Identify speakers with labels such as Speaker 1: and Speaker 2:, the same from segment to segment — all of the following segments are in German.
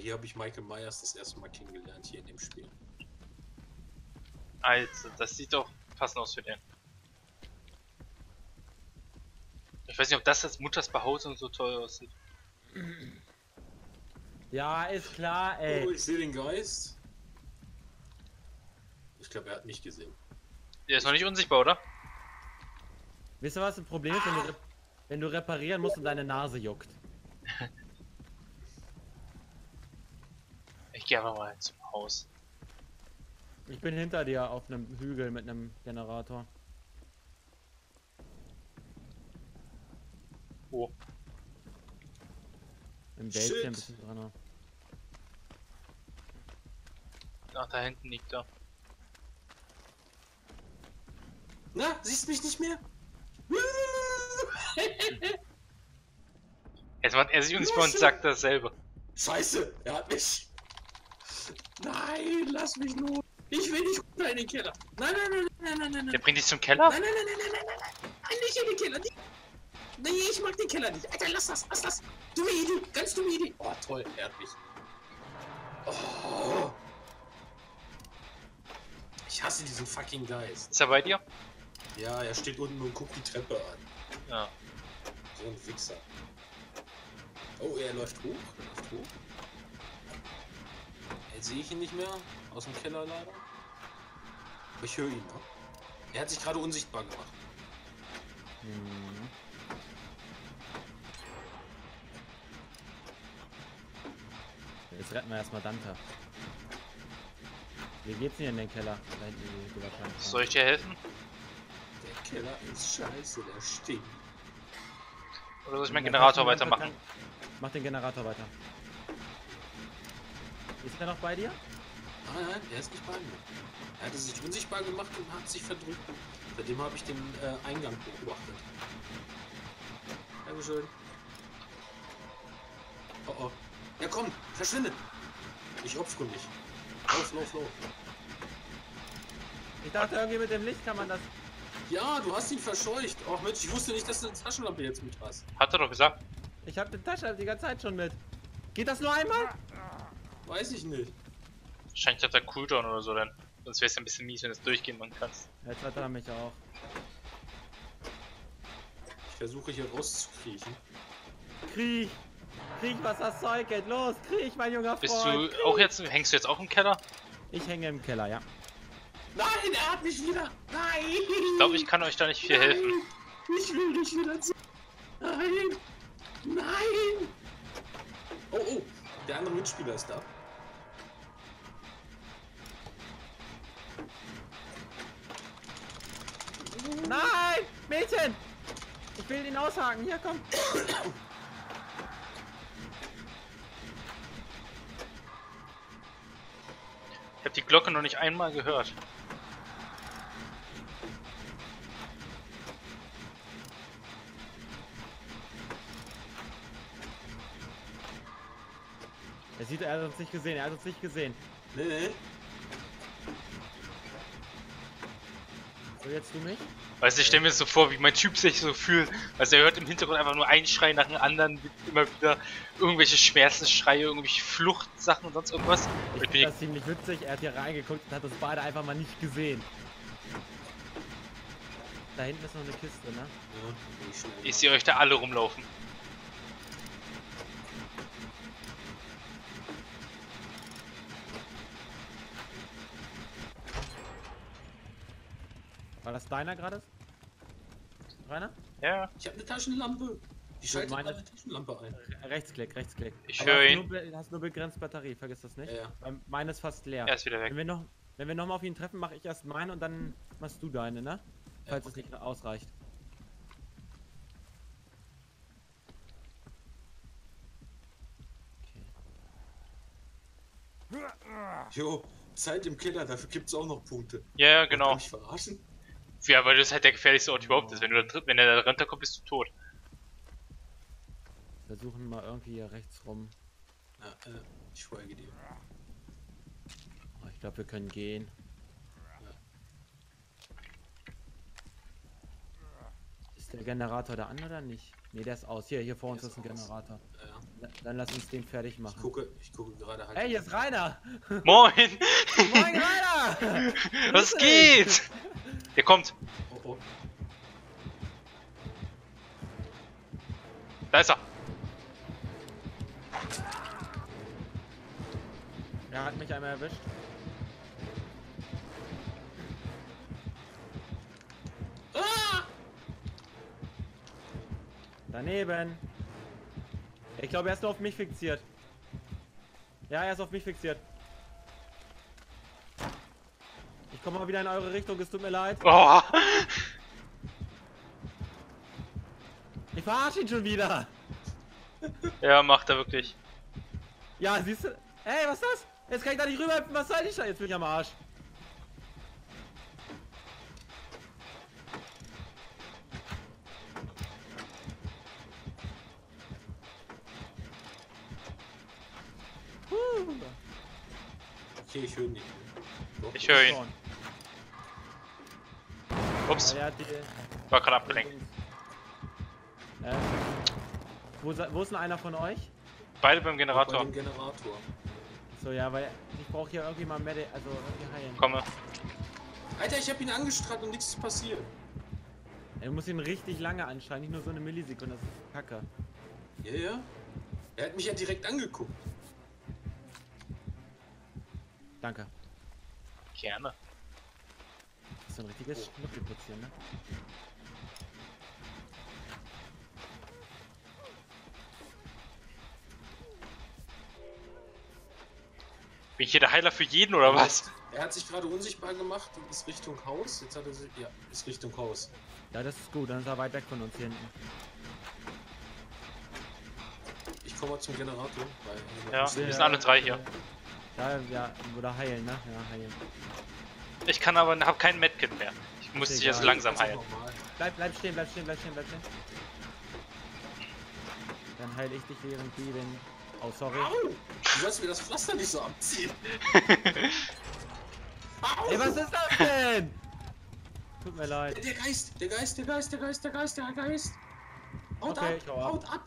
Speaker 1: hier habe ich Michael Myers das erste Mal kennengelernt, hier in dem Spiel.
Speaker 2: Also, das sieht doch passend aus für den. Ich weiß nicht, ob das als Mutters Behausung so toll aussieht.
Speaker 3: Ja, ist klar, ey.
Speaker 1: Oh, ich sehe den Geist. Ich glaube, er hat mich gesehen.
Speaker 2: Der ist noch nicht unsichtbar, oder?
Speaker 3: Wisst ihr, was das Problem ist, wenn du reparieren musst und deine Nase juckt?
Speaker 2: Ich gehe einfach mal zum Haus.
Speaker 3: Ich bin hinter dir auf einem Hügel mit einem Generator.
Speaker 2: Wo?
Speaker 3: Im Wäldchen
Speaker 1: Shit.
Speaker 3: ein bisschen dran.
Speaker 2: Ach, da hinten liegt er.
Speaker 1: Na, siehst mich nicht mehr?
Speaker 2: Jetzt macht er sich unsichtbar und sagt dasselbe.
Speaker 1: Scheiße, er hat mich. Nein, lass mich nur. Ich will nicht runter in den Keller. Nein, nein, nein, nein, nein, nein,
Speaker 2: Der
Speaker 1: nein.
Speaker 2: bringt dich zum Keller?
Speaker 1: Nein, nein, nein, nein, nein, nein, nein, nein, nicht in den Keller. Nee, ich mag den Keller nicht. Alter, lass das. Dumme Idee, ganz dumme Idee. Oh, toll, er hat mich. Oh. Ich hasse diesen fucking Geist.
Speaker 2: Ist er bei dir?
Speaker 1: Ja, er steht unten und guckt die Treppe an.
Speaker 2: Ja.
Speaker 1: So ein Wichser. Oh, er läuft hoch. Jetzt sehe ich ihn nicht mehr. Aus dem Keller leider. Aber ich höre ihn noch. Er hat sich gerade unsichtbar gemacht.
Speaker 3: Hm. Jetzt retten wir erstmal Dante. Wie geht's denn hier in den Keller? Da hinten die wahrscheinlich.
Speaker 2: Soll ich dir helfen?
Speaker 1: Der Keller ist scheiße, der stinkt.
Speaker 2: Oder soll ich meinen Generator
Speaker 3: Dante
Speaker 2: weitermachen?
Speaker 3: Mach den Generator weiter. Ist der noch bei dir?
Speaker 1: Nein, er ist nicht bei mir. Er hatte sich unsichtbar gemacht und hat sich verdrückt. Seitdem habe ich den Eingang beobachtet. Dankeschön. Oh oh. Ja komm, verschwinde! Ich opfere mich. Lauf.
Speaker 3: Ich dachte irgendwie mit dem Licht kann man das.
Speaker 1: Ja, du hast ihn verscheucht. Oh Mensch, ich wusste nicht, dass du eine Taschenlampe jetzt mit hast.
Speaker 2: Hat er doch gesagt.
Speaker 3: Ich habe den Taschenlampe die ganze Zeit schon mit. Geht das nur einmal?
Speaker 1: Weiß ich nicht.
Speaker 2: Wahrscheinlich hat er Cooldown oder so, denn sonst wäre es ein bisschen mies, wenn du es durchgehen machen kannst.
Speaker 3: Jetzt hat er mich auch.
Speaker 1: Ich versuche hier rauszukriechen.
Speaker 3: Kriech, was das Zeug geht. Los, Kriech, mein junger Freund.
Speaker 2: Bist du
Speaker 3: Kriech.
Speaker 2: auch jetzt, hängst du jetzt auch im Keller?
Speaker 3: Ich hänge im Keller, ja.
Speaker 1: Nein, er hat mich wieder. Nein!
Speaker 2: Ich glaube, ich kann euch da nicht viel helfen.
Speaker 1: Ich will dich wieder zu. Nein! Oh, der andere Mitspieler ist da.
Speaker 3: Nein! Mädchen! Ich will ihn aushaken. Hier, komm.
Speaker 2: Ich habe die Glocke noch nicht einmal gehört.
Speaker 3: Er hat uns nicht gesehen.
Speaker 1: Nee.
Speaker 3: So, jetzt du mich?
Speaker 2: Weißt du, ich stelle mir das so vor, wie mein Typ sich so fühlt. Also er hört im Hintergrund einfach nur einen Schrei nach dem anderen, immer wieder irgendwelche Schmerzensschreie, irgendwelche Fluchtsachen und sonst irgendwas. Und
Speaker 3: Ich finde das ziemlich witzig. Er hat hier reingeguckt und hat uns beide einfach mal nicht gesehen. Da hinten ist noch eine Kiste, ne?
Speaker 1: Ja, nicht schnell.
Speaker 2: ich sehe euch da alle rumlaufen.
Speaker 3: War das deiner gerade? Rainer?
Speaker 2: Ja,
Speaker 1: Ich habe eine Taschenlampe. Die schaltet
Speaker 3: meine-
Speaker 1: meine Taschenlampe ein.
Speaker 3: Rechtsklick.
Speaker 2: ich
Speaker 3: Aber
Speaker 2: höre
Speaker 3: hast
Speaker 2: ihn.
Speaker 3: hast nur begrenzt Batterie, vergiss das nicht.
Speaker 1: Ja.
Speaker 3: Meine ist fast leer.
Speaker 2: Er ist wieder weg.
Speaker 3: Wenn wir noch mal auf ihn treffen, mache ich erst meine und dann machst du deine, ne? Falls es
Speaker 1: okay.
Speaker 3: nicht ausreicht.
Speaker 1: Jo, Zeit im Keller, dafür gibt's auch noch Punkte.
Speaker 2: Ja,
Speaker 1: Kann
Speaker 2: genau.
Speaker 1: mich verarschen?
Speaker 2: Ja, weil das halt der gefährlichste Ort überhaupt ist. Wenn er da runterkommt, bist du tot.
Speaker 3: Versuchen mal irgendwie hier rechts rum.
Speaker 1: Ja, ich folge dir.
Speaker 3: Oh, ich glaube, wir können gehen. Ist der Generator da an oder nicht? Nee. Ne, der ist aus. Hier vor uns ist ein Generator.
Speaker 1: Ja.
Speaker 3: Dann lass uns den fertig machen.
Speaker 1: Ich gucke gerade halt.
Speaker 3: Ey, hier ist Rainer!
Speaker 2: Moin!
Speaker 3: Moin, Rainer!
Speaker 2: Was
Speaker 3: Grüß dich.
Speaker 2: geht? Der kommt.
Speaker 1: Oh, oh.
Speaker 2: Da ist er.
Speaker 3: Er hat mich einmal erwischt.
Speaker 1: Ah!
Speaker 3: Daneben. Ich glaube, er ist nur auf mich fixiert. Ja, er ist auf mich fixiert. Ich komme mal wieder in eure Richtung, es tut mir leid.
Speaker 2: Oh.
Speaker 3: Ich verarsche ihn schon wieder.
Speaker 2: Ja, macht er wirklich.
Speaker 3: Ja, siehst du? Ey, was ist das? Jetzt kann ich da nicht rüber. Was soll ich da? Jetzt bin ich am Arsch.
Speaker 1: Okay, ich höre ihn nicht. Doch.
Speaker 2: Ich höre ihn. Ups,
Speaker 3: Ja, die,
Speaker 2: war gerade abgelenkt.
Speaker 3: wo ist denn einer von euch?
Speaker 2: Beide beim
Speaker 1: Bei
Speaker 2: Generator.
Speaker 1: dem Generator.
Speaker 3: So, ja, weil ich brauche hier irgendwie mal also irgendwie heilen.
Speaker 2: Komme.
Speaker 1: Alter, ich habe ihn angestrahlt und nichts ist passiert.
Speaker 3: Er muss ihn richtig lange anschreien, nicht nur so eine Millisekunde, das ist kacke.
Speaker 1: Ja, ja. Er hat mich ja direkt angeguckt.
Speaker 3: Danke.
Speaker 2: Gerne.
Speaker 3: Das ist so ein richtiges Schnuckelputz hier, ne?
Speaker 2: Bin ich hier der Heiler für jeden oder was?
Speaker 1: Er hat sich gerade unsichtbar gemacht und ist Richtung Haus. Jetzt hat er sich. Ja, ist Richtung Haus.
Speaker 3: Ja, das ist gut, dann ist er weit weg von uns hier hinten.
Speaker 1: Ich komme mal zum Generator. Weil
Speaker 2: Ja, wir sind alle drei hier.
Speaker 3: Ja, oder heilen, ne? Ja, heilen.
Speaker 2: Ich kann aber, hab keinen Medkit mehr. Ich muss dich jetzt
Speaker 3: Egal.
Speaker 2: langsam heilen.
Speaker 3: Bleib stehen. Dann heile ich dich während die den... Oh, sorry.
Speaker 1: Au! Du sollst mir das Pflaster nicht so abziehen. Au!
Speaker 3: Ey, was ist das denn? Tut mir leid.
Speaker 1: Der Geist! Haut
Speaker 3: Okay,
Speaker 1: ab!
Speaker 3: ich hau ab.
Speaker 1: Haut ab!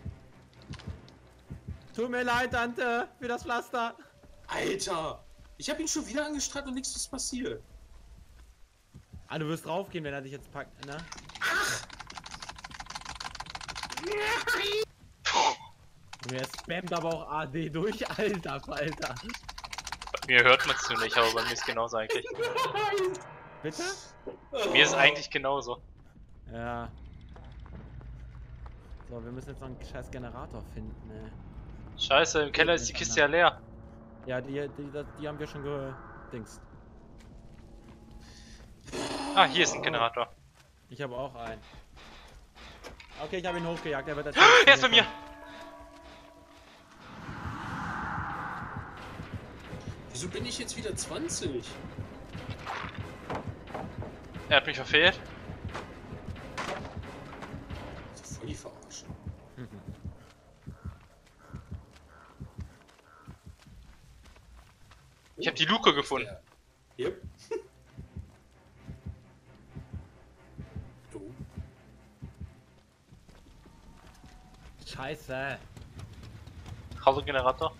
Speaker 3: Tut mir leid, Tante, für das Pflaster.
Speaker 1: Alter! Ich habe ihn schon wieder angestrahlt und nichts ist passiert.
Speaker 3: Ah, du wirst draufgehen, wenn er dich jetzt packt, ne? Er spammt aber auch AD durch, Alter.
Speaker 2: Mir hört man es nur nicht, aber bei mir ist genauso eigentlich.
Speaker 3: Bitte?
Speaker 2: Mir ist eigentlich genauso.
Speaker 3: Ja. So, wir müssen jetzt noch einen scheiß Generator finden, ne?
Speaker 2: Scheiße, im Keller ist die Kiste ja leer.
Speaker 3: Ja, die haben wir schon gedingst.
Speaker 2: Ah, hier ist ein Generator.
Speaker 3: Ich habe auch einen. Okay, ich habe ihn hochgejagt, er wird jetzt...
Speaker 2: Er ist bei mir!
Speaker 1: Wieso bin ich jetzt wieder 20?
Speaker 2: Er hat mich verfehlt.
Speaker 1: Das ist voll die Verarsche.
Speaker 2: Ich habe die Luke gefunden.
Speaker 1: Ja. Yep. Du.
Speaker 3: Scheiße.
Speaker 2: Hallo Generator.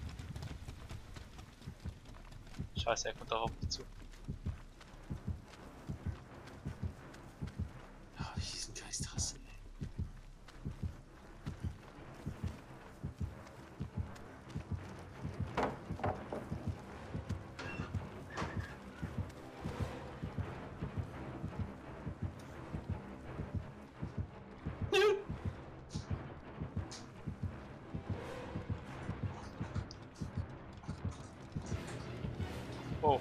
Speaker 2: Scheiße, er kommt darauf nicht zu.
Speaker 1: Ja, wie ich diesen Geist hasse, ey.
Speaker 2: Oh.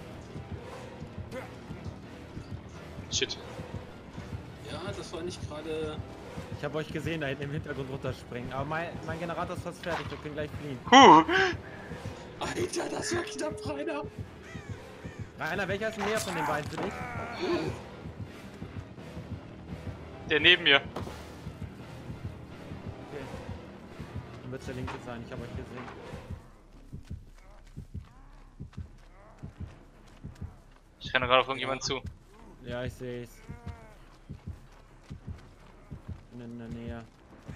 Speaker 2: Shit.
Speaker 1: Ja, das war nicht gerade.
Speaker 3: Ich habe euch gesehen, da hinten im Hintergrund runterspringen. Aber mein Generator ist fast fertig, wir können gleich fliehen.
Speaker 1: Alter, das war knapp, Rainer.
Speaker 3: Rainer, welcher ist näher von den beiden für dich?
Speaker 2: Der neben mir.
Speaker 3: Okay. Dann wird es der linke sein, ich habe euch gesehen.
Speaker 2: Ich renne gerade auf irgendjemanden zu.
Speaker 3: Ja, ich sehe es. Bin in der Nähe.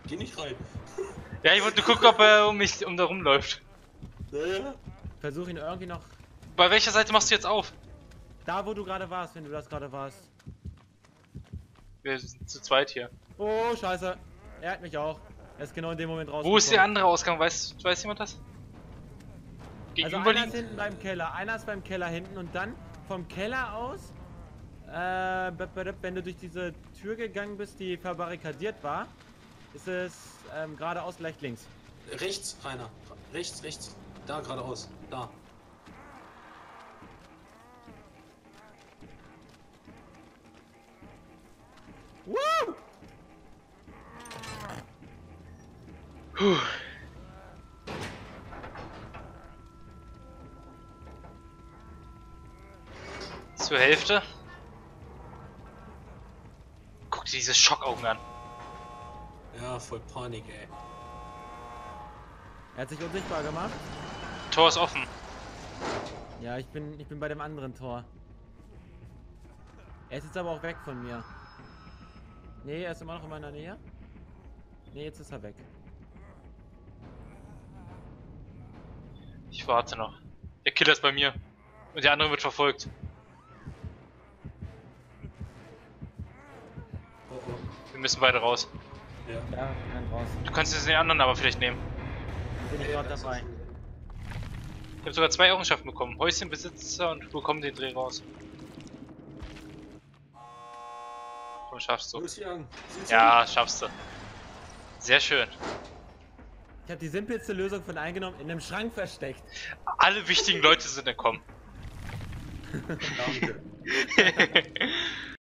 Speaker 1: Geh nicht rein.
Speaker 2: Ja, ich wollte nur gucken, ob er um da rumläuft.
Speaker 1: Naja.
Speaker 3: Versuch ihn irgendwie noch.
Speaker 2: Bei welcher Seite machst du jetzt auf?
Speaker 3: Da, wo du gerade warst, wenn du das gerade warst.
Speaker 2: Wir sind zu zweit hier.
Speaker 3: Oh, scheiße. Er hat mich auch. Er ist genau in dem Moment raus.
Speaker 2: Wo ist der andere Ausgang? Weiß jemand das?
Speaker 3: Also einer ist
Speaker 2: Gegenüberliegend?
Speaker 3: hinten beim Keller. Einer ist beim Keller hinten und dann vom Keller aus, wenn du durch diese Tür gegangen bist, die verbarrikadiert war, ist es geradeaus gleich links.
Speaker 1: Rechts, Rainer. Rechts. Da, geradeaus. Da.
Speaker 3: Woo!
Speaker 2: Puh. Zur Hälfte. Guck dir diese Schockaugen an.
Speaker 1: Ja, voll Panik, ey.
Speaker 3: Er hat sich unsichtbar gemacht.
Speaker 2: Tor ist offen.
Speaker 3: Ja, ich bin bei dem anderen Tor. Er ist jetzt aber auch weg von mir. Nee, er ist immer noch in meiner Nähe. Nee, jetzt ist er weg.
Speaker 2: Ich warte noch. Der Killer ist bei mir. Und der andere wird verfolgt.
Speaker 1: Oh.
Speaker 2: Wir müssen beide raus.
Speaker 1: Ja.
Speaker 3: Ja, kann raus.
Speaker 2: Du kannst jetzt den anderen aber vielleicht nehmen.
Speaker 3: Bin ich gerade dabei.
Speaker 2: Ich habe sogar 2 Errungenschaften bekommen. Häuschenbesitzer und bekommen den Dreh raus. Komm, schaffst du.
Speaker 1: Los, Jan.
Speaker 2: Ja, schaffst du. Sehr schön.
Speaker 3: Ich habe die simpelste Lösung von eingenommen, in einem Schrank versteckt.
Speaker 2: Alle wichtigen Leute sind entkommen.
Speaker 1: Danke.